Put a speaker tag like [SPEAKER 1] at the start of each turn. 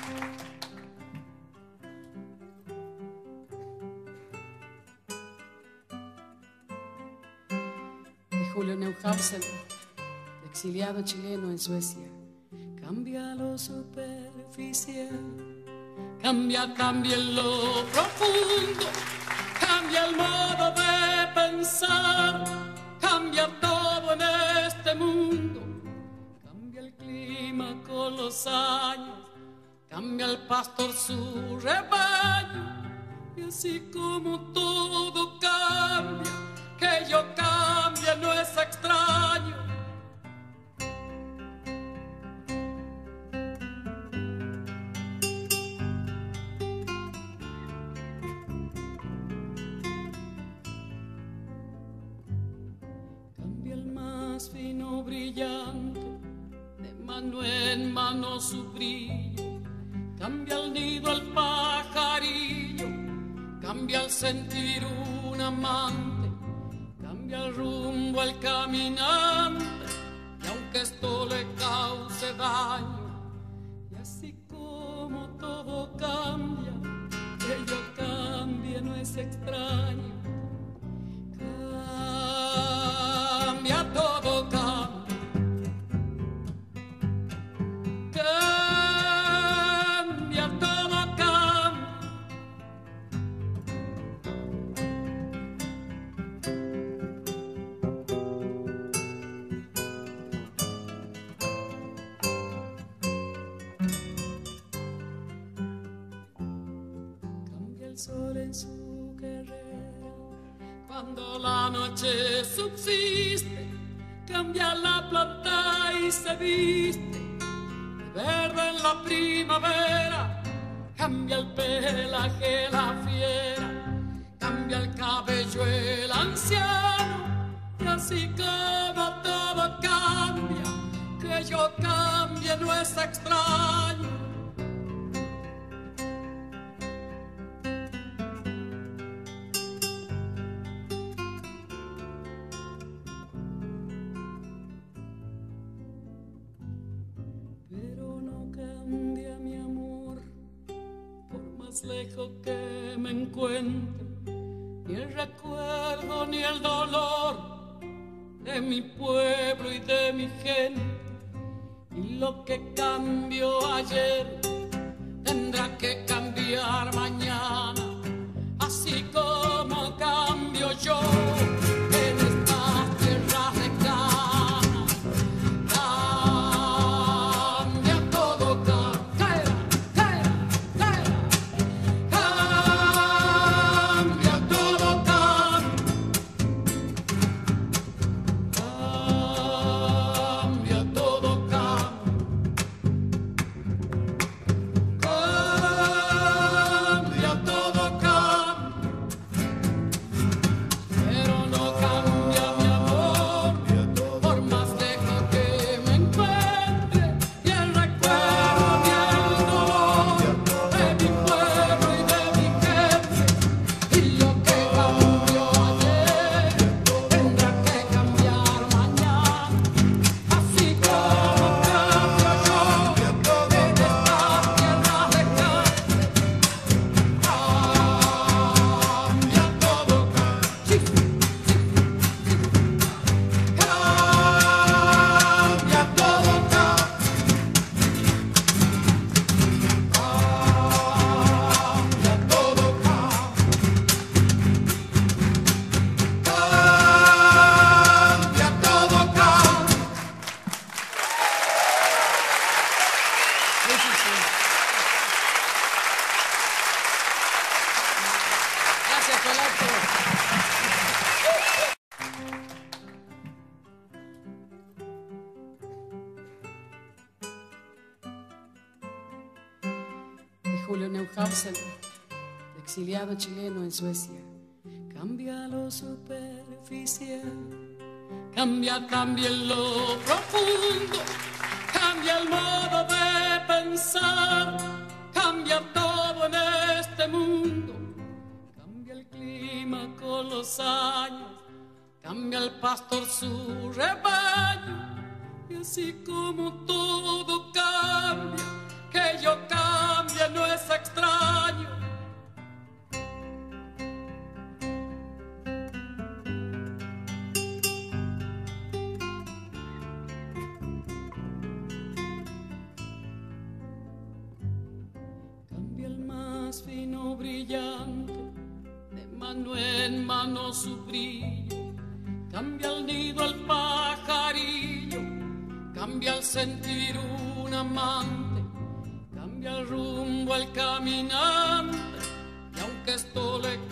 [SPEAKER 1] Julio Neuhausen, exiliado chileno en Suecia. Cambia lo superficial, cambia lo profundo, cambia el modo de pensar, cambia todo en este mundo, cambia el clima con los años, cambia el pastor su rebaño, y así como todo cambia, que yo cambie no es extraño. Cambia el más fino brillante, de mano en mano su brillo, cambia el nido al pajarillo, cambia el sentir un amante, cambia el rumbo al caminante, y aunque esto le cause daño, y así como todo cambia, que yo cambie no es extraño. Cambia todo, cambia, cambia todo, cambia. Cambia el sol en su carrera cuando la noche subsiste, cambia la planta y se viste de verde en la primavera, cambia el pelaje la fiera, cambia el cabello el anciano, y así como todo cambia, que yo cambie no es extraño. Pero no cambia mi amor, por más lejos que me encuentre, ni el recuerdo ni el dolor de mi pueblo y de mi gente. Y lo que cambió ayer tendrá que cambiar mañana, así como cambio yo en estas tierras lejanas. Cambia todo, cambia todo, cambia todo, cambia todo, pero no cambia mi amor, por más lejos que me encuentre, y el recuerdo y el dolor de mi pueblo y de mi gente. Y lo que cambió ayer tendrá que cambiar mañana, así como cambio yo en estas tierras lejanas. Cambia todo, cambia todo, Gracias, Pelacho. De Julio Neuhausen, exiliado chileno en Suecia. Cambia lo superficial, cambia lo profundo, cambia el modo de pensar, cambia todo en este mundo, cambia el clima con los años, cambia el pastor su rebaño, y así como todo cambia, que yo cambie brillante, de mano en mano su brillo, cambia el nido al pajarillo, cambia el sentir un amante, cambia el rumbo al caminante, y aunque esto le